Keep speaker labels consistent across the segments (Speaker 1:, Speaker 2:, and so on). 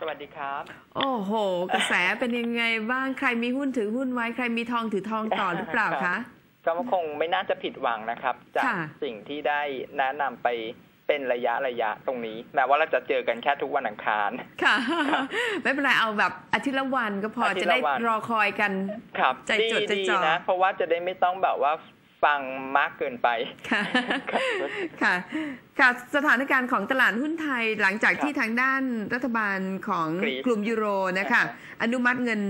Speaker 1: วัสดีครับ
Speaker 2: โอ้โหกระแสเป็นยังไงบ้างใครมีหุ้นถือหุ้นไว้ใครมีทองถือทองต่อหรือเปล่าคะ
Speaker 1: ก็คงไม่น่าจะผิดหวังนะครับจากสิ่งที่ได้แนะนำไปเป็นระยะตรงนี้แม้ว่าเราจะเจอกันแค่ทุกวันอังคาร
Speaker 2: ค่ะไม่เป็นไรเอาแบบอาทิตย์ละวันก็พอจะได้รอคอยกัน
Speaker 1: ใจจดใจจ่อนะเพราะว่าจะได้ไม่ต้องแบบว่าฟังมากเกินไป
Speaker 2: ค่ะสถานการณ์ของตลาดหุ้นไทยหลังจากที่ทางด้านรัฐบาลของกลุ่มยูโรนะคะอนุมัติเงิน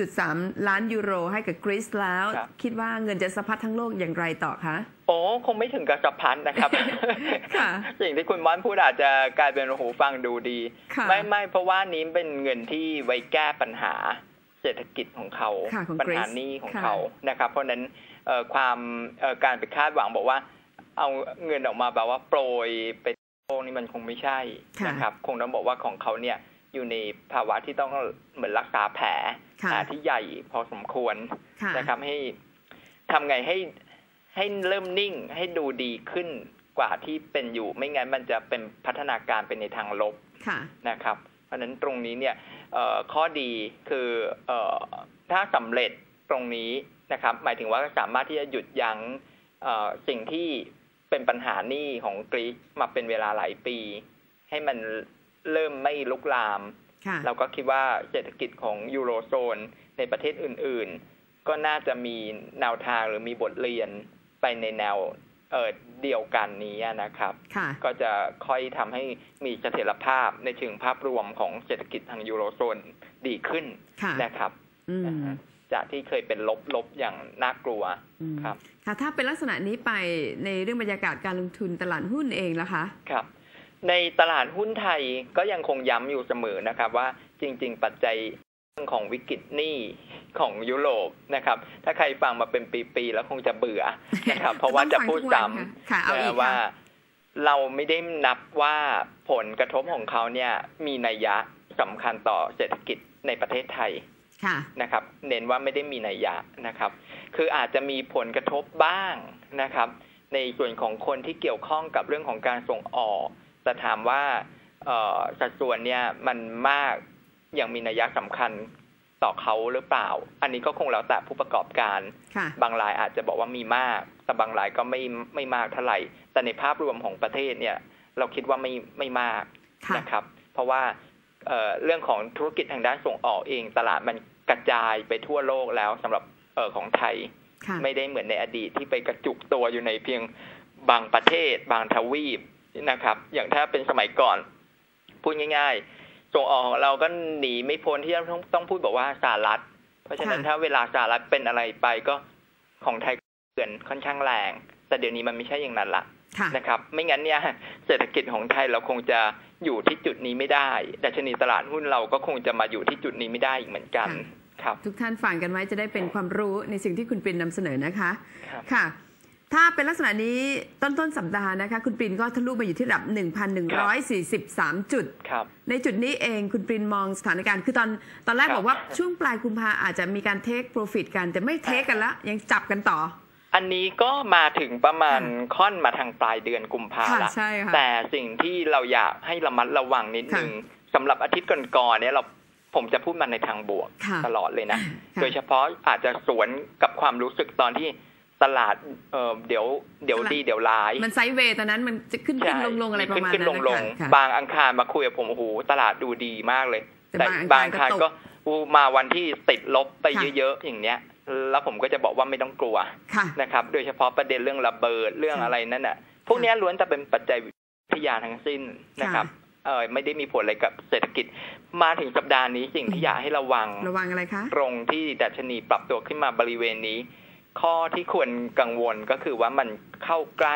Speaker 2: 1.3 ล้านยูโรให้กับกรีซแล้วคิดว่าเงินจะสะพัดทั้งโลกอย่างไรต่อคะ
Speaker 1: โอ้คงไม่ถึงกับสะพัดนะครับสิ่งที่คุณม้อนพูดอาจจะกลายเป็นหูฟังดูดีไม่เพราะว่านี้เป็นเงินที่ไว้แก้ปัญหาเศรษฐกิจของเขาปัญหาหนี้ของเขานะครับเพราะนั้นความการไปคาดหวังบอกว่าเอาเงินออกมาแบบว่าโปรยไปโลกนี่มันคงไม่ใช่นะครับคงต้องบอกว่าของเขาเนี่ยอยู่ในภาวะที่ต้องเหมือนรักษาแผลที่ใหญ่พอสมควรนะครับให้ทำไงให้เริ่มนิ่งให้ดูดีขึ้นกว่าที่เป็นอยู่ไม่งั้นมันจะเป็นพัฒนาการเป็นในทางลบนะครับเพราะฉะนั้นตรงนี้เนี่ยข้อดีคือถ้าสำเร็จตรงนี้นะครับหมายถึงว่าสามารถที่จะหยุดยั้งสิ่งที่เป็นปัญหาหนี้ของกรีซมาเป็นเวลาหลายปีให้มันเริ่มไม่ลุกลามเราก็คิดว่าเศรษฐกิจของยูโรโซนในประเทศอื่นๆก็น่าจะมีแนวทางหรือมีบทเรียนไปในแนวเดียวกันนี้นะครับก็จะค่อยทำให้มีเสถียรภาพในเชิงภาพรวมของเศรษฐกิจทางยูโรโซนดีขึ้นนะครับจากที่เคยเป็นลบอย่างน่ากลัวครับ
Speaker 2: ค่ะถ้าเป็นลักษณะนี้ไปในเรื่องบรรยากาศการลงทุนตลาดหุ้นเองล่ะคะ
Speaker 1: ครับในตลาดหุ้นไทยก็ยังคงย้ำอยู่เสมอนะครับว่าจริงๆปัจจัยเรื่องของวิกฤตหนี้ของยุโรปนะครับถ้าใครฟังมาเป็นปีๆแล้วคงจะเบื่อนะครับเพราะว่าจะพูดซ้ำว่าเราไม่ได้นับว่าผลกระทบของเขาเนี่ยมีนัยยะสำคัญต่อเศรษฐกิจในประเทศไทยนะครับเน้นว่าไม่ได้มีนัยยะนะครับคืออาจจะมีผลกระทบบ้างนะครับในส่วนของคนที่เกี่ยวข้องกับเรื่องของการส่งออกแต่ถามว่าสัดส่วนเนี่ยมันมากอย่างมีนัยยะสำคัญต่อเขาหรือเปล่าอันนี้ก็คงแล้วแต่ผู้ประกอบการบางรายอาจจะบอกว่ามีมากแต่บางรายก็ไม่มากเท่าไหร่แต่ในภาพรวมของประเทศเนี่ยเราคิดว่าไม่มากนะครับเพราะว่าเรื่องของธุรกิจทางด้านส่งออกเองตลาดมันกระจายไปทั่วโลกแล้วสำหรับของไทยไม่ได้เหมือนในอดีตที่ไปกระจุกตัวอยู่ในเพียงบางประเทศบางทวีปนะครับอย่างถ้าเป็นสมัยก่อนพูดง่ายๆส่งออกของเราก็หนีไม่พ้นที่ต้องพูดบอกว่าสหรัฐเพราะฉะนั้นถ้าเวลาสหรัฐเป็นอะไรไปก็ของไทยเกินค่อนข้างแรงแต่เดี๋ยวนี้มันไม่ใช่อย่างนั้นละนะครับไม่งั้นเนี่ยเศรษฐกิจของไทยเราคงจะอยู่ที่จุดนี้ไม่ได้ดัชนีตลาดหุ้นเราก็คงจะมาอยู่ที่จุดนี้ไม่ได้อีกเหมือนกันครับ
Speaker 2: ทุกท่านฟังกันไว้จะได้เป็นความรู้ในสิ่งที่คุณปิ่นนำเสนอนะคะค่ะถ้าเป็นลักษณะนี้ต้นสัปดาห์นะคะคุณปิ่นก็ทะลุมาอยู่ที่ระดับ 1,143 จุดในจุดนี้เองคุณปิ่นมองสถานการณ์คือตอนแรกบอกว่าช่วงปลายกุมภาอาจจะมีการเทคโปรฟิตกันแต่ไม่เทคกันละยังจับกันต่อ
Speaker 1: อันนี้ก็มาถึงประมาณค่อนมาทางปลายเดือนกุมภาพันธ์แต่สิ่งที่เราอยากให้ระมัดระวังนิดนึงสำหรับอาทิตย์ก่อนๆเนี่ยผมจะพูดมาในทางบวกตลอดเลยนะโดยเฉพาะอาจจะสวนกับความรู้สึกตอนที่ตลาดเดี๋ยวดีเดี๋ยวร้าย
Speaker 2: มันไซด์เวย์ตอนนั้นมันจะขึ้นลงอะไรประมาณนั้น
Speaker 1: ขึ้นลงบางอังคารมาคุยกับผมโอ้โหตลาดดูดีมากเลยแต่บางอังคารก็มาวันที่ติดลบไปเยอะๆอย่างเนี้ยแล้วผมก็จะบอกว่าไม่ต้องกลัวนะครับโดยเฉพาะประเด็นเรื่องระเบิดเรื่องอะไรนั่นน่ะพวกนี้ล้วนจะเป็นปัจจัยวิทยาทั้งสิ้นนะครับไม่ได้มีผลอะไรกับเศรษฐกิจมาถึงสัปดาห์นี้สิ่งที่อยากให้ระวัง
Speaker 2: อะไรคะ
Speaker 1: ตรงที่ดัชนีปรับตัวขึ้นมาบริเวณนี้ข้อที่ควรกังวลก็คือว่ามันเข้าใกล้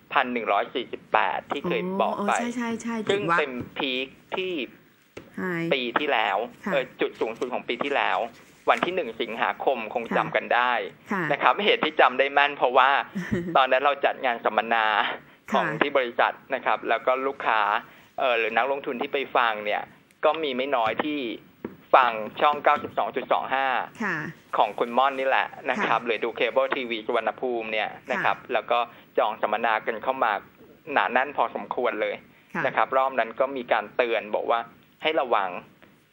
Speaker 1: 1,148 ที่เคยบอกไปซึ่งเป็นพีคที่ปีที่แล้วจุดสูงสุดของปีที่แล้ววันที่1 สิงหาคมคงจำกันได้นะครับเหตุที่จำได้แม่นเพราะว่าตอนนั้นเราจัดงานสัมมนาของที่บริษัทนะครับแล้วก็ลูกค้าหรือนักลงทุนที่ไปฟังเนี่ยก็มีไม่น้อยที่ฟังช่อง 92.25 ของคุณม่อนนี่แหละนะครับหรือดูเคเบิลทีวีสุวรรณภูมิเนี่ยนะครับแล้วก็จองสัมมนากันเข้ามาหนาแน่นพอสมควรเลยนะครับรอบนั้นก็มีการเตือนบอกว่าให้ระวัง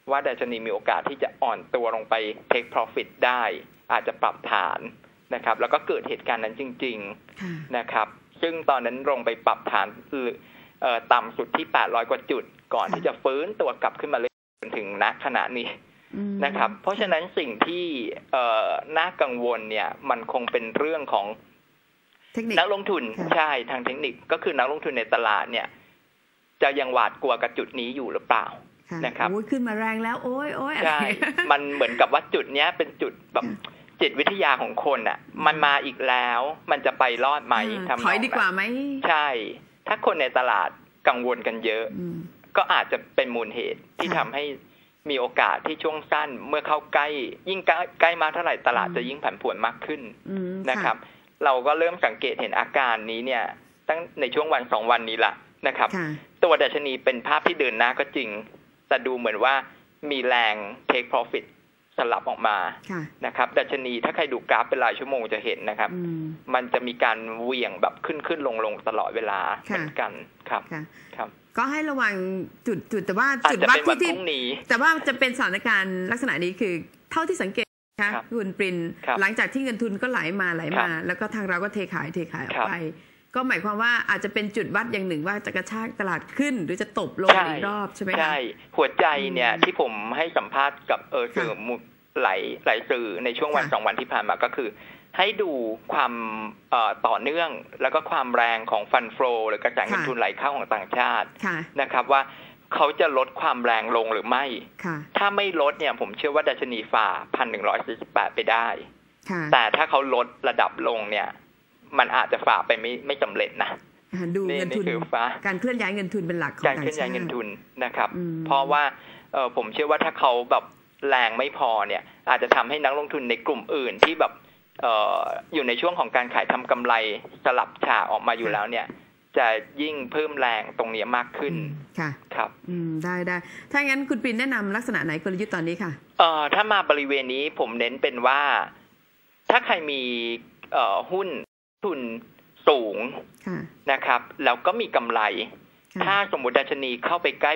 Speaker 1: ว่าดัชนีมีโอกาสที่จะอ่อนตัวลงไป take profit ได้อาจจะปรับฐานนะครับแล้วก็เกิดเหตุการณ์นั้นจริงๆนะครับซึ่งตอนนั้นลงไปปรับฐานต่ำสุดที่800กว่าจุดก่อนที่จะฟื้นตัวกลับขึ้นมาเลยจนถึงณขณะนี้นะครับเพราะฉะนั้นสิ่งที่น่ากังวลเนี่ยมันคงเป็นเรื่องของนักลงทุนใช่ทางเทคนิคก็คือนักลงทุนในตลาดเนี่ยจะยังหวาดกลัวกับจุดนี้อยู่หรือเปล่านะครับ
Speaker 2: ขึ้นมาแรงแล้วโอ้ย
Speaker 1: ใช่มันเหมือนกับว่าจุดนี้เป็นจุดแบบจิตวิทยาของคนอ่ะมันมาอีกแล้วมันจะไปรอดไหม
Speaker 2: ถอยดีกว่าไหม
Speaker 1: ใช่ถ้าคนในตลาดกังวลกันเยอะก็อาจจะเป็นมูลเหตุที่ทำให้มีโอกาสที่ช่วงสั้นเมื่อเข้าใกล้ยิ่งใกล้มาเท่าไหร่ตลาดจะยิ่งผันผวนมากขึ้นนะครับเราก็เริ่มสังเกตเห็นอาการนี้เนี่ยตั้งในช่วงวัน2วันนี้ละนะครับตัวดัชนีเป็นภาพที่เดินหน้าก็จริงแต่ดูเหมือนว่ามีแรง take profit สลับออกมานะครับดัชนีถ้าใครดูกราฟเป็นรายชั่วโมงจะเห็นนะครับมันจะมีการเหวี่ยงแบบขึ้นลงตลอดเวลาเหมือนกันครับ
Speaker 2: ก็ให้ระวังจุดแต่ว่าจุดวัดที่แต่ว่าจะเป็นสถานการณ์ลักษณะนี้คือเท่าที่สังเกตนะคะคุณปรินหลังจากที่เงินทุนก็ไหลมาแล้วก็ทางเราก็เทขายออกไปก็หมายความว่าอาจจะเป็นจุดวัดอย่างหนึ่งว่าจะกระชากตลาดขึ้นหรือจะตบลงอีกรอบใช่ไหมคะ
Speaker 1: ใช่หัวใจเนี่ยที่ผมให้สัมภาษณ์กับสื่อหลายสื่อในช่วงวัน2วันที่ผ่านมาก็คือให้ดูความต่อเนื่องแล้วก็ความแรงของฟันโฟลหรือกระแสเงินทุนไหลเข้าของต่างชาตินะครับว่าเขาจะลดความแรงลงหรือไม่ถ้าไม่ลดเนี่ยผมเชื่อว่าดัชนีฝ่า 1,148 ไปได้แต่ถ้าเขาลดระดับลงเนี่ยมันอาจจะฝ่าไปไม่สำเร็จนะ
Speaker 2: ดูเงินทุนการเคลื่อนย้ายเงินทุนเป็นหลักของ
Speaker 1: การเคลื่อนย้ายเงินทุนนะครับเพราะว่าผมเชื่อว่าถ้าเขาแบบแรงไม่พอเนี่ยอาจจะทำให้นักลงทุนในกลุ่มอื่นที่แบบอยู่ในช่วงของการขายทำกำไรสลับฉากออกมาอยู่แล้วเนี่ยจะยิ่งเพิ่มแรงตรงนี้มากขึ้น
Speaker 2: ค่ะ
Speaker 1: ครับ
Speaker 2: ได้ถ้างั้นคุณปิ่นแนะนำลักษณะไหนกลยุทธ์ตอนนี้ค่ะ
Speaker 1: ถ้ามาบริเวณนี้ผมเน้นเป็นว่าถ้าใครมีหุ้นทุนสูงนะครับแล้วก็มีกำไรถ้าสมมุติดัชนีเข้าไปใกล้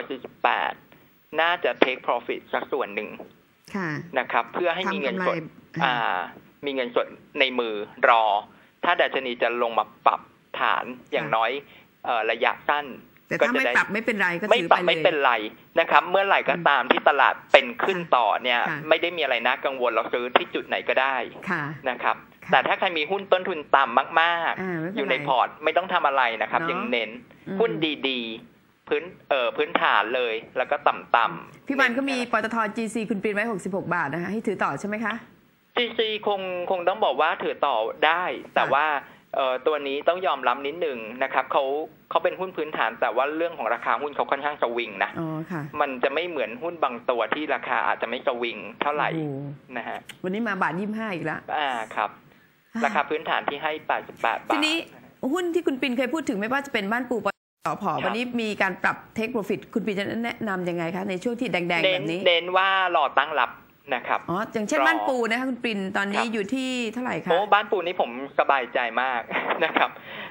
Speaker 1: 1,148 น่าจะ take profit สักส่วนหนึ่งนะครับเพื่อให้มีเงินสดมีเงินสดในมือรอถ้าดัชนีจะลงมาปรับฐานอย่างน้อยระยะสั้น
Speaker 2: แต่ถ้าไม่ปรับไม่เป็นไรก็
Speaker 1: ไม่ปรับไม่เป็นไรนะครับเมื่อไหร่ก็ตามที่ตลาดเป็นขึ้นต่อเนี่ยไม่ได้มีอะไรน่ากังวลเราซื้อที่จุดไหนก็ได้นะครับแต่ถ้าใครมีหุ้นต้นทุนต่ำมากๆอยู่ในพอร์ตไม่ต้องทำอะไรนะครับยังเน้นหุ้นดีๆพื้นฐานเลยแล้วก็ต่ำ
Speaker 2: ๆพี่วันก็มีปตท. GC คุณปรินไว้66 บาทนะคะให้ถือต่อใช่ไหมคะ
Speaker 1: GC คงต้องบอกว่าถือต่อได้แต่ว่าตัวนี้ต้องยอมรับนิดนึงนะครับเขาเป็นหุ้นพื้นฐานแต่ว่าเรื่องของราคาหุ้นเขาค่อนข้างสวิงนะมันจะไม่เหมือนหุ้นบางตัวที่ราคาอาจจะไม่สวิงเท่าไหร่นะฮะ
Speaker 2: วันนี้มาบาท25อีกแล้ว
Speaker 1: ครับราคาพื้นฐานที่ให้88 บาท
Speaker 2: ทีนี้หุ้นที่คุณปินเคยพูดถึงไม่ว่าจะเป็นบ้านปูปตผ.วันนี้มีการปรับ take profit คุณปินจะแนะนำยังไงคะในช่วงที่แดงๆแบบนี้
Speaker 1: เน้นว่ารอตั้งรับนะครับ
Speaker 2: อย่างเช่นบ้านปูนะคะคุณปรินตอนนี้อยู่ที่เท่าไหร่คะ
Speaker 1: บ้านปูนี่ผมสบายใจมากนะครับ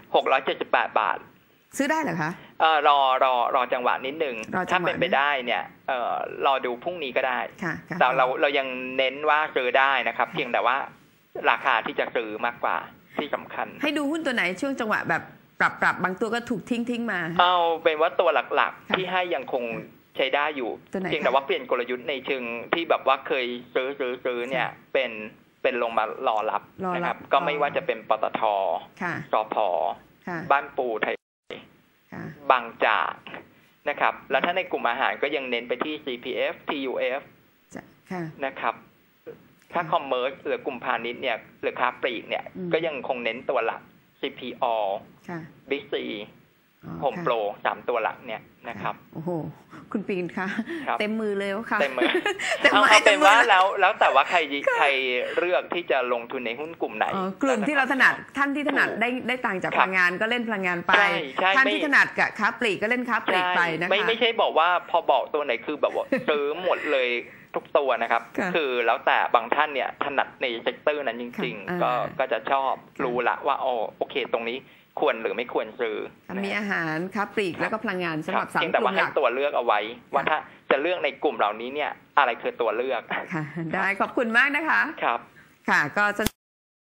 Speaker 1: 678 บาท
Speaker 2: ซื้อได้เหรอคะ
Speaker 1: รอจังหวะนิดนึงถ้าเป็นไปได้เนี่ยรอดูพรุ่งนี้ก็ได้แต่เรายังเน้นว่าซื้อได้นะครับเพียงแต่ว่าราคาที่จะซื้อมากกว่าที่สำคัญ
Speaker 2: ให้ดูหุ้นตัวไหนช่วงจังหวะแบบปรับบางตัวก็ถูกทิ้งมา
Speaker 1: เอาเป็นว่าตัวหลักๆที่ให้ยังคงใช้ได้อยู่เพียงแต่ว่าเปลี่ยนกลยุทธ์ในเชิงที่แบบว่าเคยซื้อเนี่ยเป็นลงมารอรับนะครับก็ไม่ว่าจะเป็นปตท.สผ.บ้านปูไทยบางจากนะครับแล้วถ้าในกลุ่มอาหารก็ยังเน้นไปที่ CPF TUF นะครับถ้าคอมเมอร์สหรือกลุ่มพาณิชย์เนี่ยหรือค้าปลีกเนี่ยก็ยังคงเน้นตัวหลัก CPO Big C Home Pro 3 ตัวหลักเนี่ยนะครับ
Speaker 2: โอ้โหคุณปีนคะเต็มมือเลยค่ะ
Speaker 1: เต็มมือเอาเป็นว่าแล้วแต่ว่าใครเลือกที่จะลงทุนในหุ้นกลุ่มไหน
Speaker 2: กลุ่มที่เราถนัดท่านที่ถนัดได้ตังค์จากพลังงานก็เล่นพลังงานไปท่านที่ถนัดกับค้าปลีกก็เล่นค้าปลีกไปนะคะ
Speaker 1: ไม่ใช่บอกว่าพอบอกตัวไหนคือแบบว่าซื้อหมดเลยทุกตัวนะครับคือแล้วแต่บางท่านเนี่ยถนัดในเซกเตอร์นั้นจริงๆก็จะชอบรู้ละว่าโอเคตรงนี้ควรหรือไม่ควรซื้อ
Speaker 2: มีอาหารค้าปลีกแล้วก็พลังงานสำหรับ3 กลุ่มหลักแต่
Speaker 1: ว่าให้ตัวเลือกเอาไว้ว่าถ้าจะเลือกในกลุ่มเหล่านี้เนี่ยอะไรคือตัวเลือก
Speaker 2: ค่ะได้ขอบคุณมากนะคะ
Speaker 1: ครับ
Speaker 2: ค่ะก็